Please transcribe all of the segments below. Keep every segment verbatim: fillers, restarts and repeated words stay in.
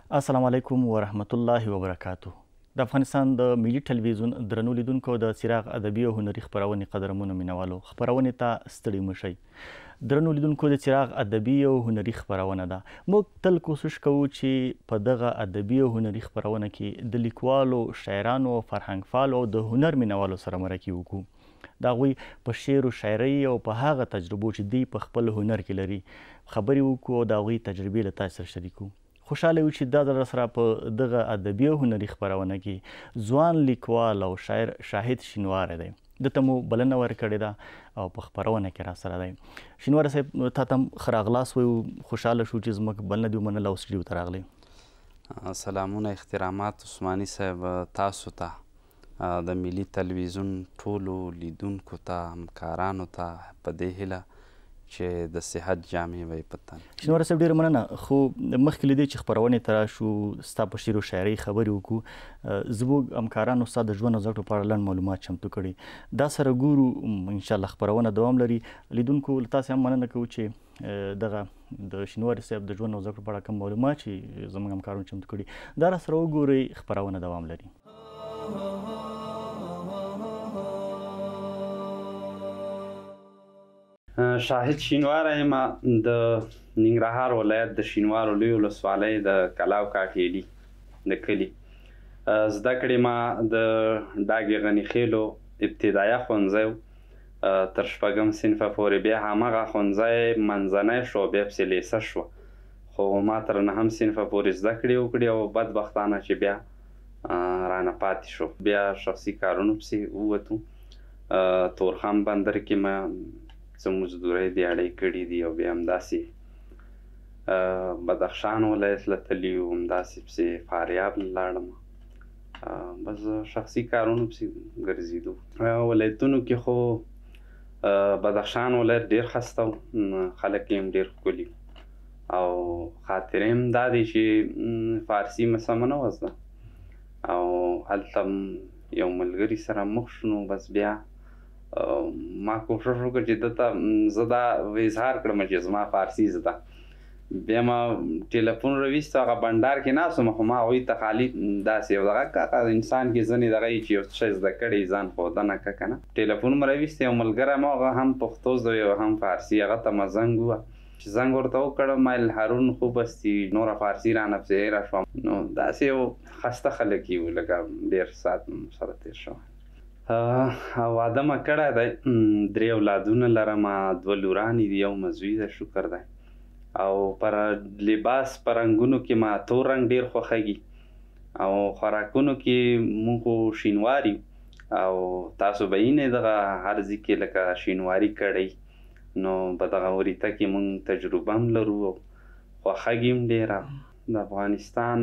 السلام علیکم ورحمت الله وبرکاتو. د افغانستان د ملي ټلویزیون درنو لیدونکو د څراغ ادبي او هنري خپرونې قدرمنو مینوالو خپرونې ته ستړي مشئ. درنو لیدونکو د څراغ ادبي او هنري خپرونه ده. موږ تل کوشش کوو چې په دغه ادبي او هنري خپرونه کې د لیکوالو، شاعرانو، فرهنګفالو او د هنر مینوالو سره مرکې وکړو. د هغوی په شعر او شاعرۍ او په هغه تجربو چې دوی په خپل هنر کې لري خبرې وکړو او د هغوی تجربې له تاسو سره شریکو. خوشحاله یو چې دا ځل سره په دغه ادبي او هنري خپرونه کې ځوان لیکوال او شاعر شاهد شینواری دی. دته مو بلنه ورکړې ده او په خپرونه کې را سره دی. شینواری صاحب تا ته هم ښه راغلاست وایو، خوشحاله شو چې زموږ بلنه دې ومنله او سټډیو ته راغلی. سلامونه، احترامات عثماني صاحب تاسو ته، د ملي تلویزیون ټولو لیدونکو ته، همکارانو ته په دې هیله چې د صحت جامې به یې په تن. شینواری صاحب ډېره مننه. خو مخکې له دې چې خپرونې ته راشو ستا په شعر او شاعرۍ خبرې وکړو، زموږ همکارانو ستا د ژوند او زده کړو په اړه لنډ معلومات چمتو کړي. دا سره ګورو انشاءالله خپرونه دوام لري. لیدونکو له تاسې هم مننه کوو چې دغه د شینواری صاحب د ژوند او زده کړو په اړه کوم معلومات چې زموږ همکارانو چمتو کړي دا را سره وګورئ. خپرونه دوام لري. شاهد شینواری یم، د ننګرهار ولایت د شینوارو لوی ولسوالۍ د کلاو کاکېلي د کلي. زده کړې ما د ډاګې غني خیلو ابتدایه ښوونځی تر شپږم صنفه پورې، بیا همغه ښوونځی منځنی شو، بیا پسې لیسه شوه. خو ما تر نهم صنفه پورې زده کړې وکړې او بدبختانه چې بیا رانه پاتې شو. بیا شخصي کارونو پسې ووتو. تورخم بندر کې ما څه مزدورۍ دیاړۍ کړي دي او بیا همداسې بدخشان ولایت له تللي وو، همداسې پسې فاریاب لاړم. بس شخصي کارونو پسې ګرځېدو. ولایتونو کې خو بدخشان ولایت ډېر ښایسته و، خلک یې هم ډېر ښکلي او خاطرې هم دا دی چې فارسي مې سمه نه وه زده او هلته یو ملګري سره مخ شو. نو بس بیا ما کوشش وکړ چې ده ته زه دا اظهار کړم چې زما فارسي زده. بیا ما ټلیفون راویست، هغه بنډار کې ناست وم، خو ما هغوی ته خالي داسې یو دغه که انسان کې ځینې دغه وي چې یو څه شی زده کړی ځان ښودنه که که نه. ټلیفون مې راویست، یو ملګری مې هغه هم پښتو زده وي او هم فارسي، هغه ته مې زنګ ووه. چې زنګ ورته وکړم مایل هارون خوب استی، نوره فارسي رانه پسې هېره شوه. نو داسې یو ښایسته خلک یو، لکه ډېر ساعت سره تېر شوی. واده مې کړی دی، درې اولادونه لرم، دوه لورانې دي، یو مې زوی دی شکر دی. او پر لباس په رنګونو کې ما تور رنګ ډېر خوښوي او خوراکونو کې مونږ خو شینواري او تاسو به یې دغه هر ځای کې لکه شینواري کړی، نو په دغه وریته کې مونږ تجربه هم لرو او خوښوي هم ډېره. د افغانستان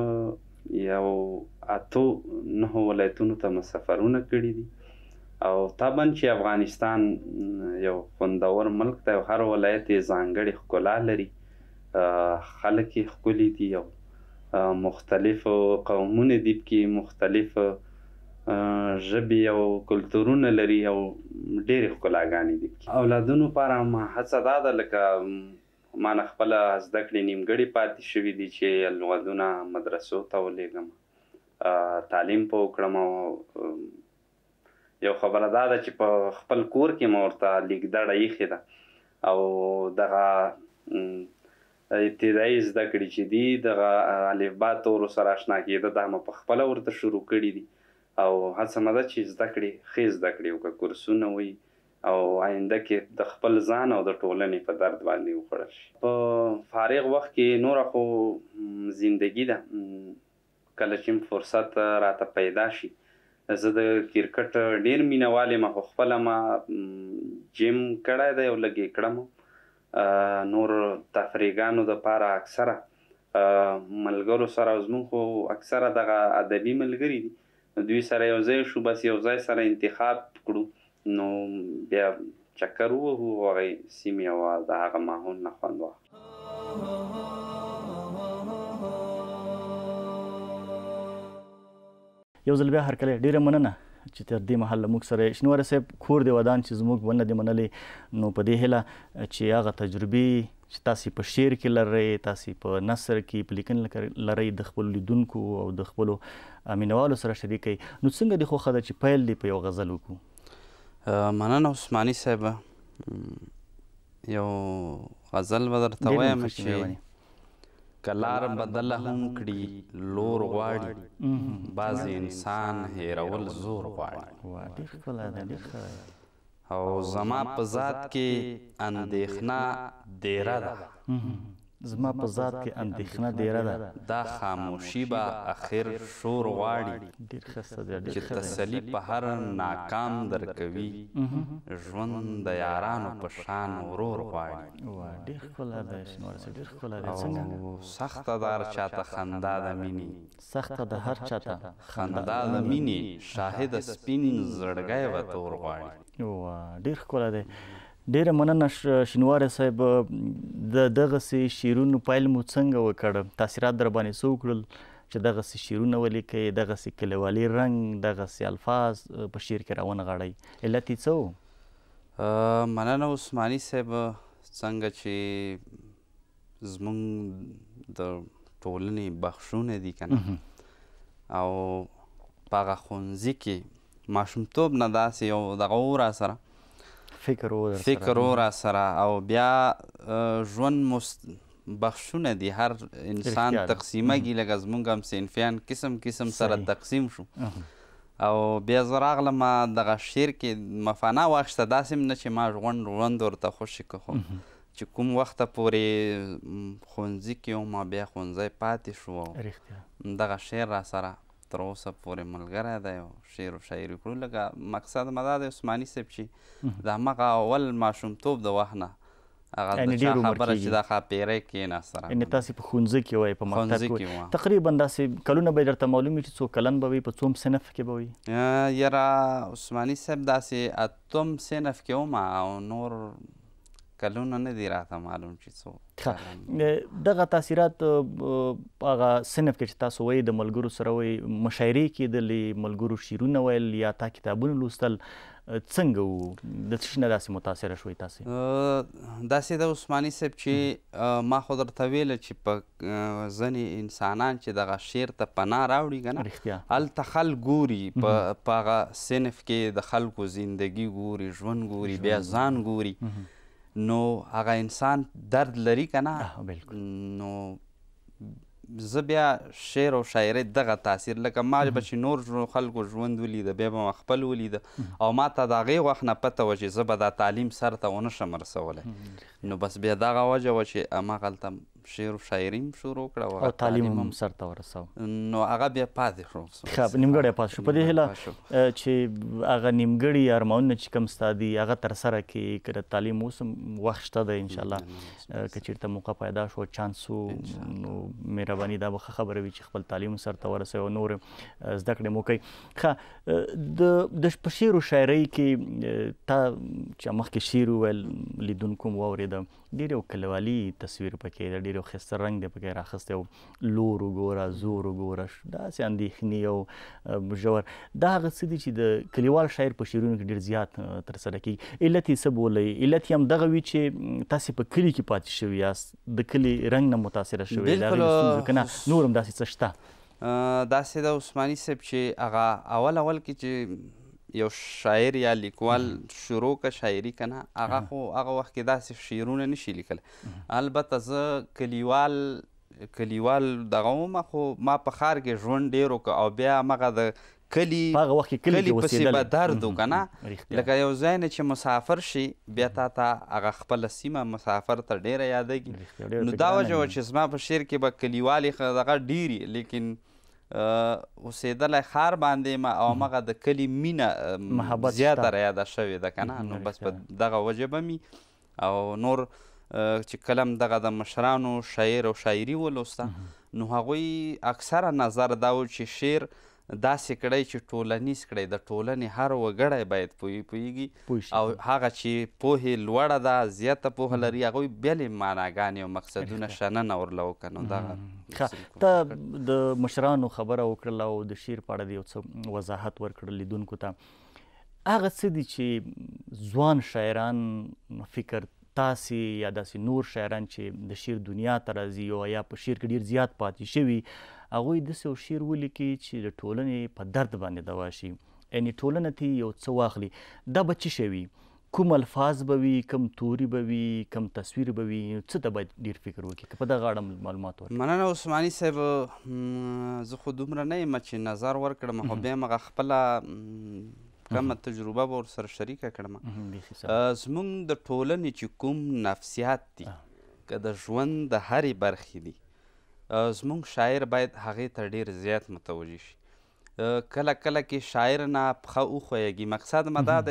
یو اتو نهو ولایتونو ته مې سفرونه کړي دي او طبعا چې افغانستان یو خوندور ملک دی او هر ولایت یې ځانګړې ښکلا لري، خلک یې ښکلي دي او مختلفو قومونه دي پکې، مختلف ژبې او کلتورونه لري او ډېرې ښکلاګانې دي پکې. اولادونو لپاره ما هڅه دا ده لکه ما نه خپله زده کړې نیمګړې پاتې شوي دي چې لغتونه مدرسو ته ولېږم، تعلیم په وکړم. او یو خبره دا ده چې په خپل کور کې مې ورته لیکدړه ایښې ده او دغه ابتدایي زده کړې چې دي دغه الفبا تورو سره اشنا کېده دا مې په خپله ورته شروع کړي دي او هڅه مې ده چې زده کړې ښې زده کړې وکړه، کورسونه وي او آینده کې د خپل ځان او د ټولنې په درد باندې وخوړل شي. په فارغ وخت کې نوره خو زندګي ده، کله چې فرصت راته پیدا شي. زه د کرکټ ډېر مینهوال یم، خو خپله ما جیم کړی دی او لږ یې کړم. نور تفریحګانو دپاره اکثره ملګرو سره زموږ خو اکثره دغه ادبي ملګري دي، دوی سره یو ځای شو، بس یو ځای سره انتخاب کړو، نو بیا چکر ووهو هغې سیمې او د هغه ماحول نه خوند واخلو. یو ځل بیا هرکلی ډېره مننه چې تر دې مهاله موږ سره شینواری صاحب کور دې ودان چې زموږ ونه دې منلې، نو په دې هیله چې هغه تجربې چې تاسې په شعر کې لرئ، تاسې په نثر کې په لیکنه لرئ، د خپلو لیدونکو او د خپلو مینوالو سره شریکئ، نو څنګه دې خوښه ده چې پیل دې په یو غزل وکړو؟ مننه عثماني صاحب. یو غزل به درته وایم چې که لار بدله هم کړي لور غواړي، بعضې انسان هیرول زور غواړي. ډېر ښکلی دی، ډېر ښه. او زما په ذات کې اندېښنه ډېره ده، زما په ذات کې اندېښنه ډېره ده، دا خاموشي به اخر شور غواړي. ډېر ښه دی، ډېر چې تسلي په هر ناکام درکوي، ژوند د یارانو په شان ورور غواړي. ډېر ښکلی دی شینواري صاحب، ډېر ښکلی دی. څنګه؟ او سخته ده هر چاته خندا د مینې، سخته ده هر چاته خندا د مینې، شاهد سپین زړګی به تور غواړي. ډېر ښکلی دی. ډېره مننه شینواري صاحب. د دغسې شعرونو پیل مو څنګه وکړ؟ تاثیرات در باندې څه وکړل چې دغسې شعرونه ولیکئ، دغسې کلیوالي رنګ، دغسې الفاظ په شعر کې راونغاړئ؟ علت یې څه و؟ مننه عثماني صاحب. څنګه چې زموږ د ټولنې بخښونه دي که نه، او په هغه ښوونځي کې ماشومتوب نه داسې یو دغه و را سره، فکر و فکر و را سره، او بیا ژوند بخښونه دي، هر انسان تقسیمېږي، لکه زموږ هم صنفیان قسم قسم سره تقسیم شو. او بیا زه راغلم دغه شعر کې مفانه واخیسته، داسې هم نه چې ما ژوند ژوند ورته خوشي که، خو چې کوم وخته پورې ښوونځي کې وم، بیا ښوونځی پاتې شو، دغه شعر را سره تر اوسه پورې ملګری دی، او شعر و شاعري کړو. لکه مقصد مه دا دی عثماني صاحب چې د همغه اول ماشومتوب د وخت نه هغه د چا خبره چې دا ښاپیری کېناست سره، یعنې تاسې په ښوونځي کې وئ، په مکتب کې وئ، تقریبا داسې کلونه به یې درته معلوم وي چې څو کلن به وي، په څوم صنف کې به وي؟ یاره عثماني صاحب داسې اتم صنف کې وم، او نور کلونه نه دي راته معلوم چې څو. دغه تاثیرات په هغه صنف کې چې تاسو وایي د ملګرو سره وایي، مشاعرې کېدلې، ملګرو شعرونه ویل، یا تا کتابونه لوستل، څنګه وو؟ د څه شي نه داسې متاثره شوئ تاسې؟ داسې د عثماني صاحب چې ما خو درته ویله چې په ځینې انسانان چې دغه شعر ته پناه راوړي که نه، هلته خلک ګوري، په هغه صنف کې د خلکو زندګي ګوري، ژوند ګوري، بیا ځان ګوري، نو هغه انسان درد لري که نه، نو زه بیا شعر او شاعرۍ دغه تاثیر، لکه ما به چې نور خلکو ژوند ولیده، بیا به ما خپل ولیده، او ما ته د هغې وخت نه پته وه چې زه به دا تعلیم سر ته ونه شم رسولی، نو بس بیا دغه وجه وه چې هماغلته شعر و شاعري هم شروع کړه، او تعلیم هم سر ته ورسوه، نو هغه بیا پاتې شو. ښه، نیمګړی پاتې شو. په دې هیله چې هغه نیمګړي ارمانونه چې کوم ستا دي هغه ترسره کړي، که د تعلیم اوس هم وخت شته دی انشاءالله، که چېرته موقع پیدا شو، چانس و، نو مهرباني دا به ښه خبره وي چې خپل تعلیم سر ته ورسوي او نور زده کړې مو کوي. ښه، د په شعر و شاعرۍ کې تا چې مخکې شعر وویل، لیدونکو مو واورېده، ډېر یو کلیوالي تصویر پکې دی، ډېر یو ښایسته رنګ دی پکې راخیستی، او لور وګوره، زور وګوره، داسې اندېښنې او ژور، دا هغه څه دي چې د کلیوال شاعر په شعرونو کې ډېر زیات ترسره کېږي. علت یې څه بولئ؟ علت یې هم دغه وي چې تاسې په کلي کې پاتې شوي یاست، د کلي رنګ نه متاثره شوي، د هغې ستونزو که نه نور هم داسې څه شته؟ داسې د عثماني صاحب چې هغه اول اول کې چې یو شاعر یا لیکوال شروع که شاعري که نه، هغه خو هغه وخت کې داسې شعرونه نشي لیکلی. البته زه کلیوال کلیوال دغه وم، خو ما په ښار کې ژوند ډېر وکړه، او بیا همغه د کلي کلي پسې به درد و که نه، لکه یو ځای نه چې مسافر شي، بیا تا ته هغه خپله سیمه مسافر ته ډېره یادېږي، نو دا وجه وه چې زما په شعر کې به کلیوالې دغه ډېرې، لیکن اوسېدلی ښار باندې یم، او همغه د کلي مینه زیاته رایاده شوې ده که نه، نو بس په دغه وجه به مي، او نور چې کله هم دغه د مشرانو شاعر او شاعري ولوسته، نو هغوی اکثره نظر دا و چې شعر داسې کړی چې ټولنیز کړی، د ټولنې هر وګړی باید پوهېږي، او هغه چې پوهې لوړه ده، زیاته پوهه لري، هغوی بېلې معناګانې او مقصدونه شننه ورله وکړه. نو دغه ته د مشرانو خبره وکړله او د شعر په اړه د یو څه وضاحت ورکړل لیدونکو ته، هغه څه دي چې ځوان شاعران فکر تاسې یا داسې نور شاعران چې د شعر دنیا ته راځي او یا په شعر کې ډېر زیات پاتې شوي هغوی داسې یو شعر ولیکي چې د ټولنې په درد باندې دوا شي یعنې ټولنه ترې یو څه واخلي دا به څه شی وي کوم الفاظ به وي کم توري به وي کم تصویر به وي څه ته باید ډېر فکر وکړي که په دغه اړه معلومات ورکړي. مننه عثماني صاحب، زه خو دومره نه یم چې نظر ورکړم خو بیا هم هغه خپله کمه تجربه به ورسره شریکه کړم. زموږ د ټولنې چې کوم نفسیات دي که د ژوند د هرې برخې دي زموږ شاعر باید هغې ته ډېر زیات متوجه شي. کله کله کې شاعر نه پښه وښویږي، مقصد مه دا دی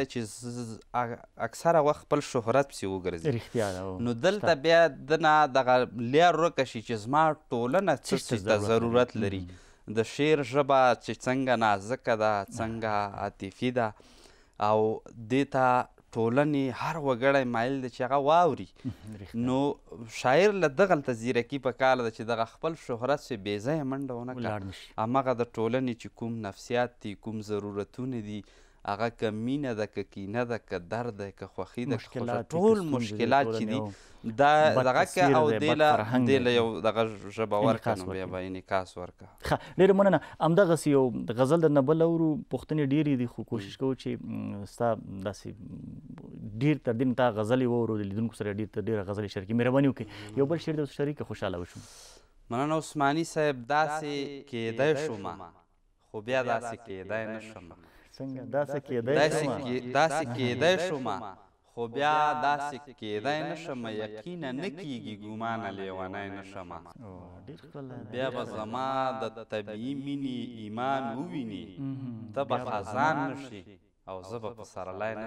چې اکثره وخت خپل شهرت پسې وګرځي، نو دلته بیا ده نه دغه لار ورکه شي چې زما ټولنه څه څه ته ضرورت لري، د شعر ژبه چې څنګه نازکه ده څنګه عاطفي ده او دې ته ټولنې هر وګړی مایل دی چې هغه واوري. نو شاعر له دغلته زیرکي په کار ده چې دغه خپل شهرت چې بې ځایه منډه ونه کړه، هماغه د ټولنې چې کوم نفسیات دي کوم ضرورتونه دي هغه که مینه ده که کینه ده که درد ده که خوښي ده که خوښه ټول مشکلات چې دي دا دغه که او دې له یو دغه ژبه ورکړه نو بیا به انعکاس ورکړه. ښه ډېره مننه. همدغسې یو غزل درنه بل اورو، پوښتنې ډېرې دي خو کوشش کوو چې ستا داسې ډېر تر دې تا غزلې واورو د لیدونکو سره ډېر تر ډېره غزلې شریکې مهرباني وکړئ یو بل شعر دې شریک خوشحاله وشو. مننه عثماني صاحب، داسې کېدی شومه خو بیا داسې کېدی نه شمه، څنګه داسې کېدی شومه داسې کېدی شومه خو بیا داسې کېدی نه شمه، یقینه نه کېږي ګمانه لیونی نه شمه، بیا به زما د طبیعي مینې ایمان وویني ته به خزان نه شي او زه به په سرلی نه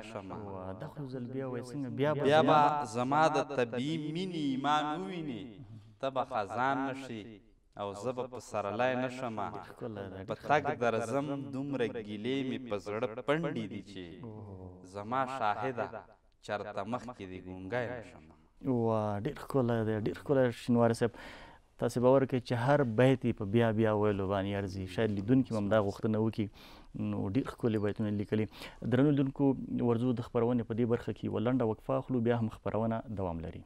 شمه، بیا به زما د طبیعي مینې ایمان وویني ته به خزان نه شي او زه به په سرلی نه شمه، په تګ درځم دومره ګیلې مې په زړه پنډې دي چې زما شاهده چرته مخکې دې ګونګی نه شمه. وا ډېر ښکلی دی، ډېر ښکلی شینواري صاحب. تاسې باور کوئ چې هر بیت یې په بیا بیا ویلو باندې ارزي، شاید لیدونکي هم دا غوښتنه وکړي، نو ډېر ښکلي بیتونه لیکلي. درنو لیدونکو ورځو د خپرونې په دې برخه کې یوه لنډه وقفه اخلو، بیا هم خپرونه دوام لري.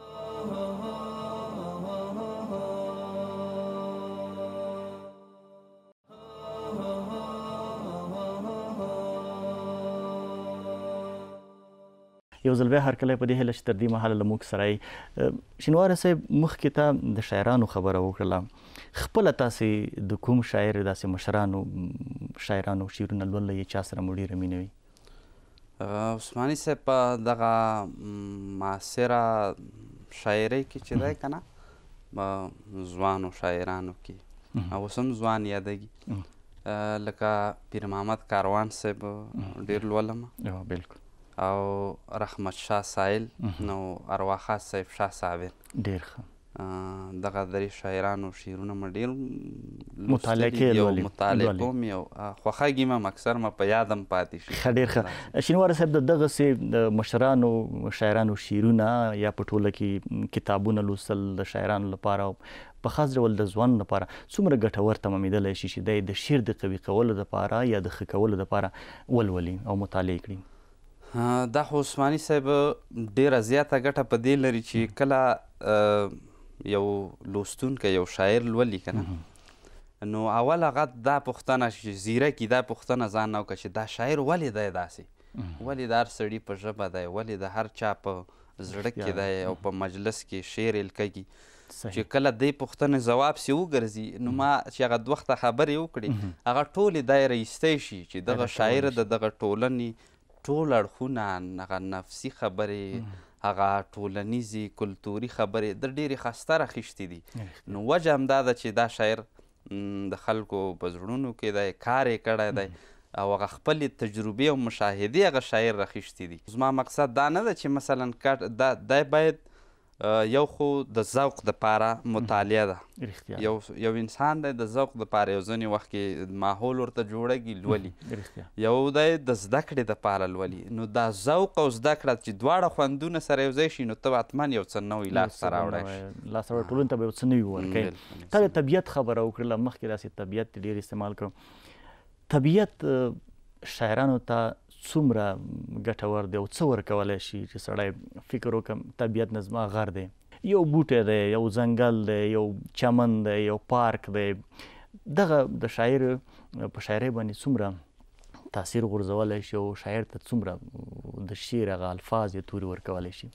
یو ځل بیا هرکلی په دې هیله چې تر دې مهاله له موږ سره یې. شینواري صاحب مخکې ته د شاعرانو خبره وکړله، خپله تاسې د کوم شاعر داسې مشرانو شاعرانو شعرونه لولئ یې چا سره مو ډېره مینه وي؟ عثماني صاحب په دغه معاصره شاعرۍ کې چې دی که نه ځوانو شاعرانو کې او اوس هم ځوان یادوي، لکه پیر محمد کاروان صاحب ډېر لولم بلکل، او رحمت شاه سایل نو ارواخاص صاحب شاه صابر ډېر ښه دغه درې شاعرانو شعرونه مې ډېر مطالعه کې مطالعه کوم او خوښږي مې اکثر مې په یاد هم پاتې شي. ښه ډېر ښه. شینواري صاحب د دغسې د مشرانو شاعرانو شعرونه یا په ټوله کې کتابونه لوستل د شاعرانو لپاره په خاص ډول د ځوانو لپاره څومره ګټور تمامېدلی شي چې دی د شعر د قوي کولو دپاره یا د ښه کولو دپاره ولولي او مطالعه کړي؟ دا خو عثماني صاحب ډېره زیاته ګټه په دې لري چې کله یو لوستونکی یو شاعر لولي که نه نو اول هغه دا پوښتنه چې زیرکي دا پوښتنه ځان نه وکړه چې دا شاعر ولې دی داسې، ولې د هر سړي په ژبه دی، ولې د هر چا په زړه کې دی او په مجلس کې شعر یې کږي، چې کله دې پوښتنې ځواب سې وګرځي نو ما چې هغه دوه وخته خبرې وکړې هغه ټولې دا یې رایستی شي چې دغه شاعر د دغه ټولنې ټول اړخونه هغه نفسي خبرې هغه ټولنیزې کلتوري خبرې د ډېرې خسته راخیستې دي، نو وجه همدا ده چې دا شاعر د خلکو په زړونو کې دی، کار یې کړی دی او هغه خپلې تجربې او مشاهدې هغه شاعر راخیستې دي. زما مقصد دا نه ده چې مثلا دا دی باید یو خو د ذوق دپاره مطالعه ده، یو یو انسان دی د ذوق دپاره یو ځینې وخت کې ماحول ورته جوړږي لولي، یو دی د زده کړې دپاره لولي، نو دا ذوق او زده کړه چې دواړه خوندونه سره یو ځای شي نو ته حتما یو څه نوی لاسته راوړی شي، لاسته راوړی ټولنې ته به یو څه نوي ورکوي. تا د طبیعت خبره وکړله، مخکې داسې طبیعت ډېر استعمال کړو. طبیعت شاعرانو ته څومره ګټور دی او څه ورکولی شي چې سړی فکر وکړم طبیعت نه زما غر دی، یو بوټی دی، یو ځنګل دی، یو چمن دی، یو پارک دی، دغه د شاعر په شاعرۍ باندې څومره تاثیر غورځولی شي او شاعر ته څومره د شعر هغه الفاظ یا توري ورکولی شي؟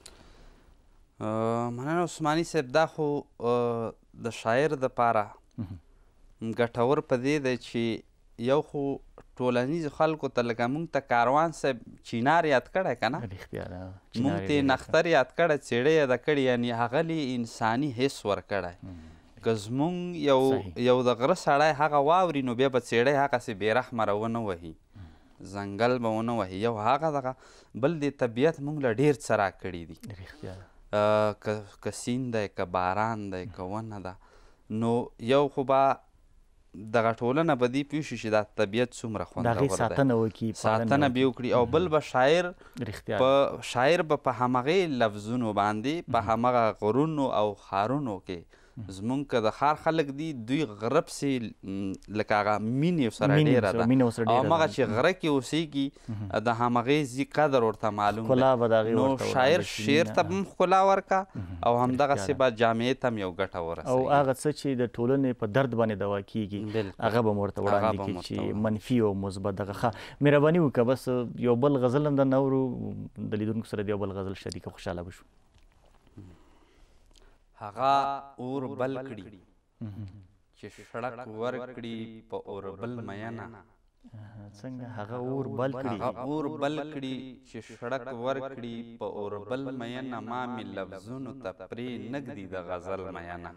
مننه عثماني صاحب، دا خو د شاعر دپاره ګټور په دې دی چې یو خو ټولنیزو خلکو ته لکه موږ ته کاروان صاحب چینار یاد کړی که نه، موږ ته نختر یاد کړی، څېړۍ یاده کړې، یعنې هغه انساني حس ورکړی. که زموږ یو یو د غره سړی هغه واوري نو بیا به څېړۍ هغسې بې رحمه را ونه وهي، ځنګل به ونه وهي. یو هغه دغه بل د طبیعت موږ له ډېر څه راکړي دي، که سیند دی، که باران دی، که ونه ده، نو یو خو به دغه ټولنه به دې پوه شي چې دا طبیعت څومره خوندور دی، ساتنه وکړي، ساتنه به وکړي. او بل به شاعر په شاعر به په همغې لفظونو باندې په همغه غرونو او ښارونو کې زمونږ که د ښار خلک دي دوی غره پسې لکه هغه مینې سره ډېره ده، او همغه چې غره کې اوسېږي د همغې ځي قدر ورته معلوم دی. نو شاعر شعر ته هم ښکلا ورکه او همدغسې به جامعې ته هم یو ګټه ورسوي، او هغه څه چې د ټولنې په درد باندې دوا کېږي هغه به م ورته وړاندې کړي چې منفي او مثبت دغه. ښه مهرباني وکړه، بس یو بل غزل هم د نورو د لیدونکو سره د یو بل غزل شریکه، خوشحاله به شو. هغه اور بل کړي چې شړک ورکړي په اور بل میینه. څنګه هغه اور بل کړي؟ هغه اور بل کړي چې شړک ورکړي په اور بل میینه، ما مې لفظونو ته پرې نږدي د غزل میینه.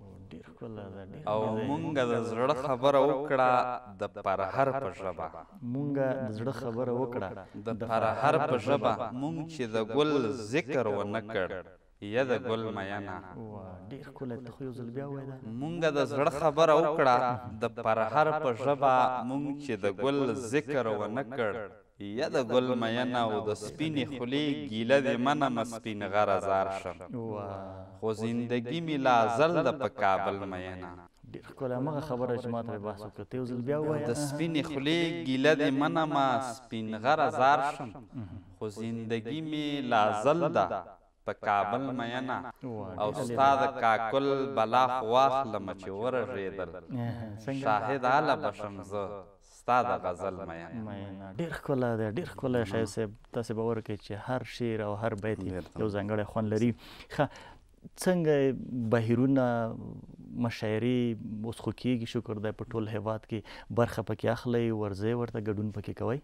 او مونږ د زړه خبره وکړه د پرهر په ژبه، مونږ د زړه خبره وکړه د پرهر په ژبه، مونږ چې د ګل ذکر ونه کړ یا د ګل میینه. ډېر ښکلی، ته خو یو ځل بیا ووایه. مونږ د زړه خبره وکړه د پرهر په ژبه، مونږ چې د ګل ذکر ونه کړ یا د ګل میینه. او د سپینې خولې ګیله دې منمه سپین غره زار شم، خو زندګي مې لا ازل ده په کابل میینه. ډېر ښکلی، همغه خبره چې ما ته بحث وکړه، ته یو ځل بیا ووایه. د سپینې خولې ګیله دې منمه سپین غره زار شم، خو زندګي مې لا ازل ده په کابل میینه. او ستا د کاکل بلا خو واخلمه چې ورژېدل، شاهد هله بشم زه ستا د غزل میینه. ډېر ښکلی دی، ډېر ښکلی شاعر صاحب. تاسې باور کوئ چې هر شعر او هر بیت یو ځانګړی خوند لري. ښه، څنګه بهیرونه مشاعرې اوس خو کېږي، شکر دی په ټول هېواد کې برخه پکې اخلئ، ورځئ ورته ګډون پکې کوئ؟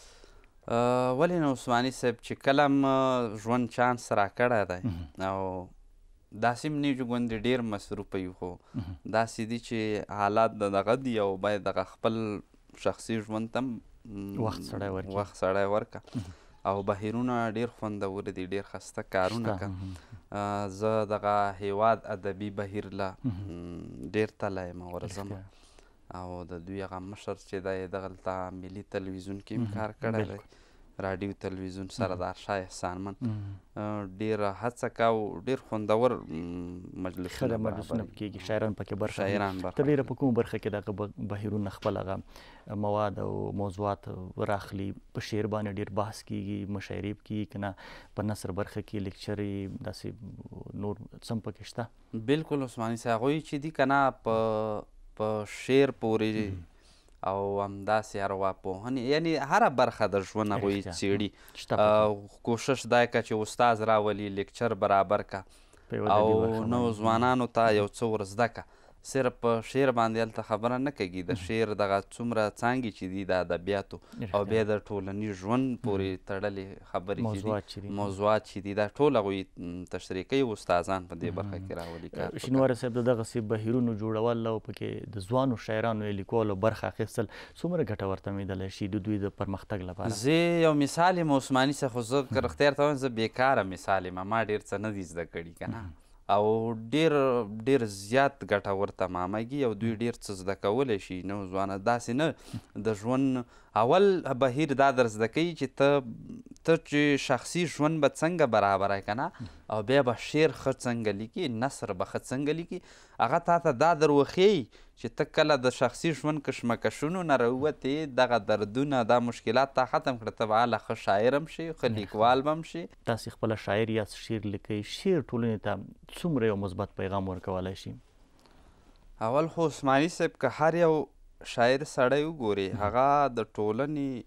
ولې نه عثماني صاحب، چې کله م ژوند چانس راکړی دی او داسې هم نه یو چې ګوندې ډېر مصروفه یو، خو داسې دي چې حالات د دغه دي او باید دغه خپل شخصي ژوند ته وخت سړی ورکړي، وخت سړی ورکړه. او بهیرونه ډېر خوندور دي، ډېر ښایسته کارونه کوه. زه دغه هیواد ادبي بهیر له ډېر تله یم ورځم، او د دوی هغه مشر چې دی دغلته ملي تلویزیون کې هم کار کړی دی، راډیو تلویزیون سردار شاه احسانمن، ډېره هڅه کوو، ډېر خوندور مجلسونه مجلسونه کېږي، شاعران پکې برخه اخلي. ته ډېره په کومه برخه کې دغه بهیرونه خپل هغه مواد او موضوعات راخلي؟ په شعر باندې ډېر بحث کېږي، مشاعرې کېږي که نه په نثر برخه کې لیکچرې داسې نور څه هم پکې شته؟ بلکل عثماني صاحب، هغوی چې دي که نه په په شعر پورې او همداسې ارواپوهنې، یعنې هره برخه د ژوند هغوی څېړي. کوشش دا یې که چې استاز راولي، لیکچر برابر که او نوو ځوانانو ته یو څه ور زده که. صرف په شعر باندې هلته خبره نه کېږي، د شعر دغه څومره څانګې چې دي د ادبیاتو او بیا د ټولنیز ژوند پورې تړلې خبرې چې دي، موضوعات چې دي، دا ټول هغوی تشریح کوي، استادان په دې برخه کې راولي. شینواري صاحب، د دغسې بهیرونو جوړول او پکې د ځوانو شاعرانو یا لیکوالو برخه اخیستل څومره ګټور تمېدلی شي د دوی د پرمختګ لپاره؟ زه یو مثال یم عثماني صاحب، خو زه که رښتیا درته وایم زه بېکاره مثال یم، ما ډېر څه نه دي زده کړي که نه، او ډېر ډېر زیات ګټور تمامېږي او دوی ډېر څه زده کولی شي. نو ځوانه داسې نه د ژوند اول بهیر دا در زده کوي چې ته ته چې شخصي ژوند به څنګه برابروې که نه، او بیا به شعر ښه څنګه لیکي، نثر به ښه څنګه لیکي، هغه تا ته دا در وښیي چې ته کله د شخصي ژوند کشمکشونو نه راووتې دغه دردونه دا مشکلات تا ختم کړه ته به هله ښه شاعر هم شي ښه لیکوال به هم شي. تاسې خپله شاعر یاست، شعر لیکئ. شعر ټولنې ته څومره یو مثبت پیغام ورکولی شي؟ اول خو عثماني صاحب که هر یو شاعر سړی وګوري هغه د ټولنې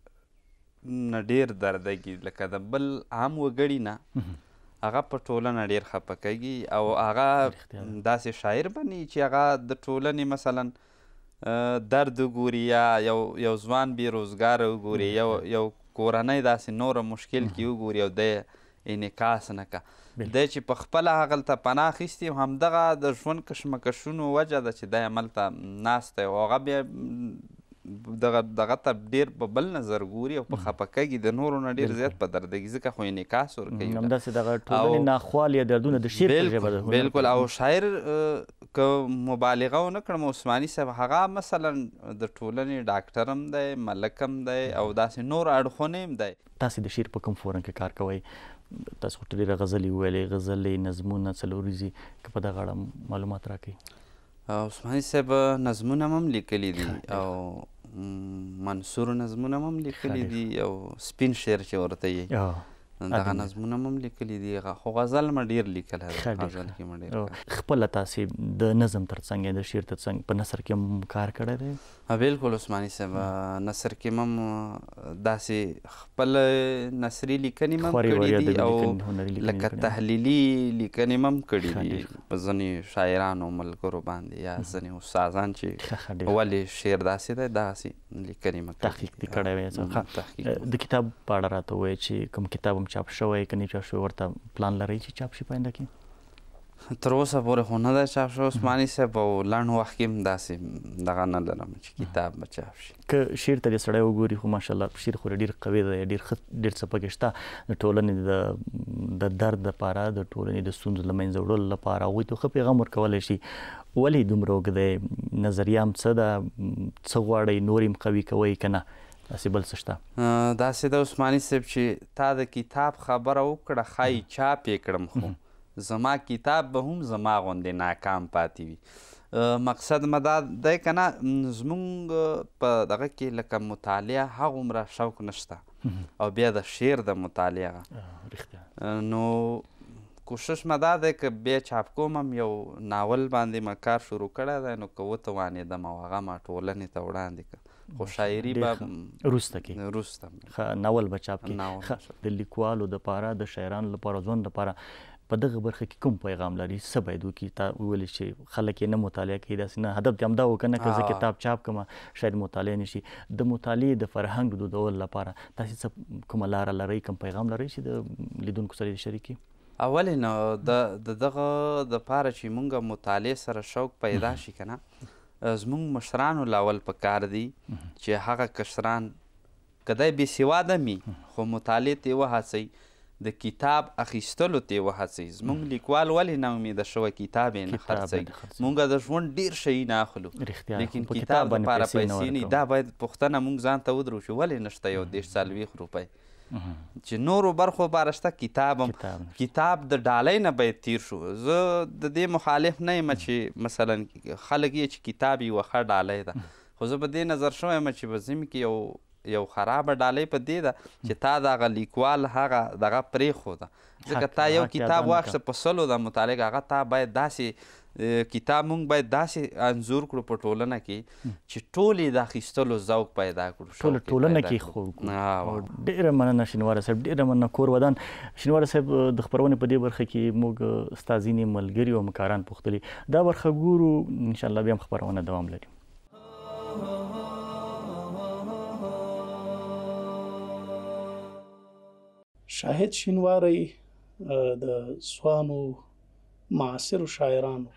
نه ډېر دردګي، لکه د بل عام وګړي نه هغه په ټولنه ډېر خفه کېږي او هغه داسې شاعر بني چې هغه د ټولنې مثلا درد وګوري یا یو یو ځوان بېروزګاره وګوري، یو یو کورنۍ داسې نوره مشکل کې وګوري او دی انعکاس نه که دی چې په خپله هغلته پناه اخیستي او همدغه د ژوند کشمکشونو وجه ده چې دی هملته ناست دی او هغه بیا دغه دغه ته ډېر په بل نظر ګوري او په خفه کېږي، د نورو نه ډېر زیات په دردګي ځکه خو انعکاس ورکوي. همداسې دغه ټولنې ناخوال یا دردونه د شعر په ژبه ده. بلکل. او شاعر که مبالغه ونه کړم عثماني صاحب هغه مثلا د ټولنې ډاکټر هم دی، ملک هم دی او داسې نور اړخونه هم دی. تاسې د شعر په کوم فورم کې کار کوئ؟ تاسو خو ډېرې غزلې وویلې، غزلې، نظمونه، څلوریزې، که په دغه اړه معلومات راکړئ. عثماني صاحب نظمونه هم لیکلي دي او منصور نظمونه هم لیکلي دي او سپین شعر چې ورته یې دغه نظمونه هم لیکلي دي، خو غزل مې ډېر لیکلی دی. غزل کې مې ډېر خپله تاسې د نظم تر څنګ د شعر تر څنګ په نثر کې هم کار کړی دی؟ بلکل عثماني صاحب نثر کې هم داسې خپل نثري لیکنې هم کړي دي او لکه تحلیلي لیکنې هم کړي دي په ځینې شاعرانو ملګرو باندې یا ځینې استادان چې ولې شعر داسې دی داسې لیکنې مې تحقیق دې کړی وی. د کتاب په اړه راته ووایئ چې کوم کتاب هم چاپ شوی که نه چاپ شوی ورته پلان لرئ چې چاپ شي په آینده کې؟ تر اوسه پورې خو نه دی چاپ شوی عثماني صاحب او لنډ وخت کې هم داسې دغه نه لرم چې کتاب به چاپ شي. که شعر ته دې سړی وګوري خو ماشاءالله شعر خو ډېر قوي دی، ډېر ښه ډېر څه پکې شته د ټولنې د درد لپاره، د ټولنې د ستونزو له منځه وړلو لپاره هغوی ته ښه پیغام ورکولی شي. ولې دومره اوږد دی؟ نظریه هم څه ده؟ څه غواړئ نور یې قوي کوئ که نه داسې بل څه شته؟ داسې د عثماني صاحب چې تا د کتاب خبره وکړه ښایي چاپ یې کړم خو زما کتاب به هم زما غوندې ناکام پاتې وي. مقصد مې دا دی که نه زمونږ په دغه کې لکه مطالعه هغومره شوق نشته او بیا د شعر د مطالعه نو کوشش مې دا دی که بیا چاپ کوم هم یو ناول باندې مې کار شروع کړی دی نو که وتوانېدم او هغه ما ټولنې ته وړاندې کړم خو شاعري به وروسته کې وروسته ناول به چاپ کړي. د لیکوالو دپاره، د شاعرانو لپاره، ځوان لپاره په دغه برخه کې کوم پیغام لري؟ څه باید وکړي؟ تا وویلې چې خلک یې نه مطالعه کوي، داسې نه هدف دې همدا و که نه که زه کتاب چاپ کړم شاید مطالعه نه شي. د مطالعې د فرهنګ د دودولو لپاره تاسې څه کومه لاره لرئ، کوم پیغام لرئ چې د لیدونکو سره یې شریک کړي؟ اولې نو د دغه دپاره چې مونږ مطالعې سره شوق پیدا شي که نه زمونږ مشرانو لاول په کار دی چې هغه کشران که دی بې سواده مي خو مطالعې ته یې وهڅوي، د کتاب اخیستلو ته یې وهڅوي. زمونږ لیکوال ولې نا امیده شوی کتاب یې نه خرڅوي؟ مونږ د ژوند ډېر شی نه اخلو لیکن کتاب دپاره پیسې نه. دا باید پوښتنه مونږ ځان ته ودرو چې ولې نشته یو دېرش څلوېښت روپۍ چې نورو برخو لپاره شته، کتاب هم کتاب د ډالۍ نه باید تیر شو. زه د دې مخالف نه یم چې مثلا خلک یې چې کتاب یوه ښه ډالۍ ده، خو زه په دې نظر شوی یم چې په ذهن کې یو یو خرابه ډالۍ په دې ده چې تا د هغه لیکوال هغه دغه پرېښوده، ځکه تا یو کتاب واخیسته په سلو د مطالعه هغه تا باید داسې کتاب مونږ باید داسې انځور کړو په ټولنه کې چې ټول یې د اخیستلو ذوق پیدا کړو، ټوله ټولنه کې خپور کړو. ډېره مننه شینواره صاحب، ډېره مننه کور ودان. شینواره صاحب د خپرونې په دې برخه کې موږ ستا ځینې ملګري او همکاران پوښتلي، دا برخه ګورو انشاءالله بیا هم خپرونه دوام لري. شاهد شینواری د ځوانو معاصرو شاعرانو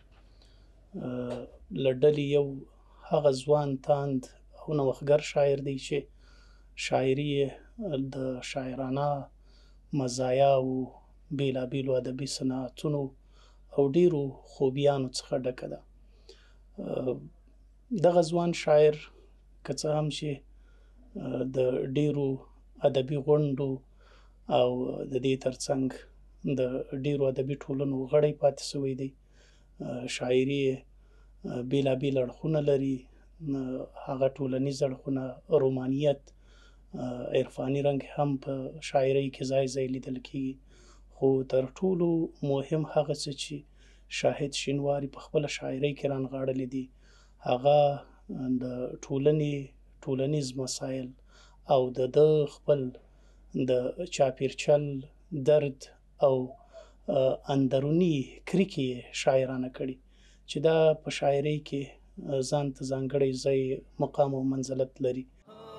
له ډلې یو هغه ځوان تاند او نوښتګر شاعر دی چې شاعري یې د شاعرانه مزایاو، بېلابېلو ادبي صنعتونو او ډېرو خوبیانو څخه ډکه ده. دغه ځوان شاعر که څه هم چې د ډېرو ادبي غونډو او د دې ترڅنګ د ډېرو ادبي ټولنو غړی پاتې شوی دی، شاعري بېلابېل اړخونه لري. هغه ټولنیز اړخونه، رومانیت، عرفاني رنګ هم په شاعرۍ کې ځای ځای لیدل کېږي. خو تر ټولو مهم هغه څه چې شاهد شینواري په خپله شاعرۍ کې رانغاړلي دي هغه د ټولنې ټولنیز مسایل او د ده خپل د چاپېرچل درد او اندروني کریکې شاعرانه کړي چې دا په شاعرۍ کې ځان ته ځانګړی ځای، مقام او منزلت لري.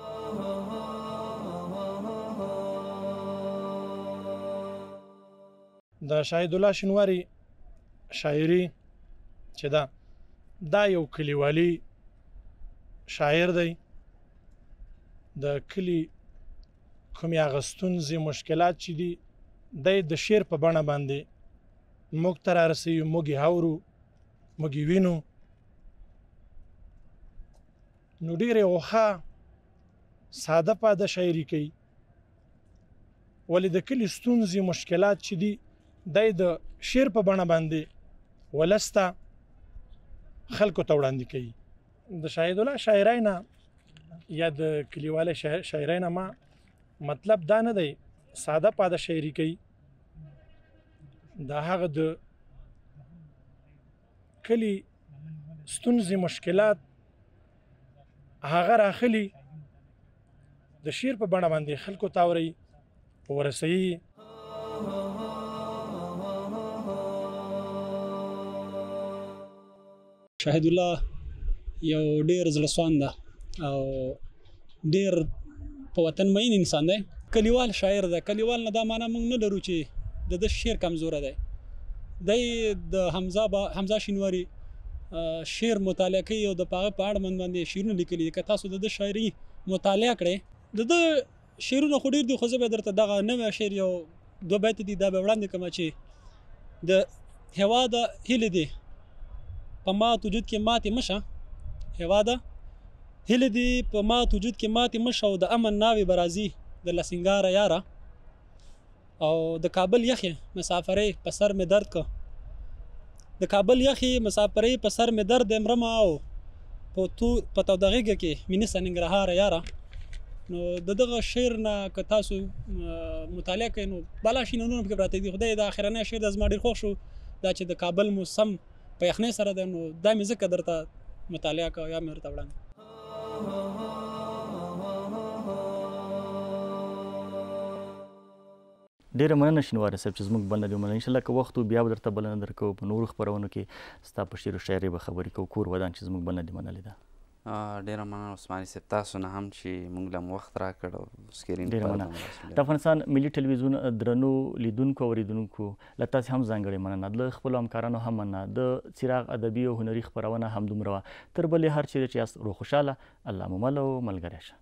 د شاهد الله شینواري شاعري چې دا دا یو کلیوالي شاعر دی. د کلي کومې هغه ستونزې، مشکلات چې دي دی د شعر په بڼه باندې موږ ته رارسوي، موږ یې اورو، موږ یې وینو. نو ډېرې اوښه ساده پاده شاعري کوي، ولې د کلي ستونزې، مشکلات چې دي دی د شعر په بڼه باندې ولس ته، خلکو ته وړاندې کوي. د شاهد الله شاعرۍ نه یا د کلیوالي شاعرۍ نه ما مطلب دا نه دی ساده پاده شاعري کوي، دا هغه د کلي ستونزې، مشکلات هغه راخلي د شعر په بڼه باندې خلکو ته اوري، ورسوي. شاهد الله یو ډېر زړهسوان ده او ډېر په وطن مین انسان دی. کلیوال شاعر ده. کلیوال نه دا معنا موږ نه لرو چې د ده شعر کمزوره دی. دی د حمزه حمزه شینواري شعر مطالعه کوي او د هغه په اړه باندې شعرونه لیکلي دي. که تاسو د ده شاعري مطالعه کړئ، د ده شعرونه خو ډېر دي، خو زه به درته دغه نوی شعر یو دوه بیته دي دا به وړاندې کړم چې د هېواده هیلې دي په مات وجود کې ماتې مشه، هېواده هیلې دي په مات وجود کې ماتې مشه، او د امن ناوې به راځي د لسنګاره یاره، او د کابل یخې مسافرۍ په سر مې درد که، د کابل یخې مسافرۍ په سر مې درد امرمه، او په په توده غېږه کې مې نیسه ننګرهاره یاره. نو د دغه شعر نه که تاسو مطالعه کوئ نو بالا شینونونه پکې پراته دي. خدای دا اخرنی شعر د زما ډېر خوښ شو، دا چې د کابل موسم په یخنۍ سره دی، نو دا مې ځکه درته مطالعه کوه یا مې ورته وړاندې. ډېره مننه شینواري صاحب چې زموږ بلنه دې ومنله. انشاءالله که وخت و بیا به درته بلنه درکوو، په نورو خپرونو کې ستا په شعر و شاعرۍ به خبرې کوو. کور ودان چې زموږ بلنه دې منلې ده. ډېره مننه عثماني صاحب، تاسو نه هم چې موږ له وخت راکړ او سکرین ډېره مننه. د افغانستان ملي ټلویزیون درنو لیدونکو او اورېدونکو له تاسې هم ځانګړې مننه، له خپلو همکارانو هم مننه. د څراغ ادبي او هنري خپرونه همدومره وه. تر بلې هر چیرې چې یاست روغ خوشحاله، الله مو مل او ملګری شه.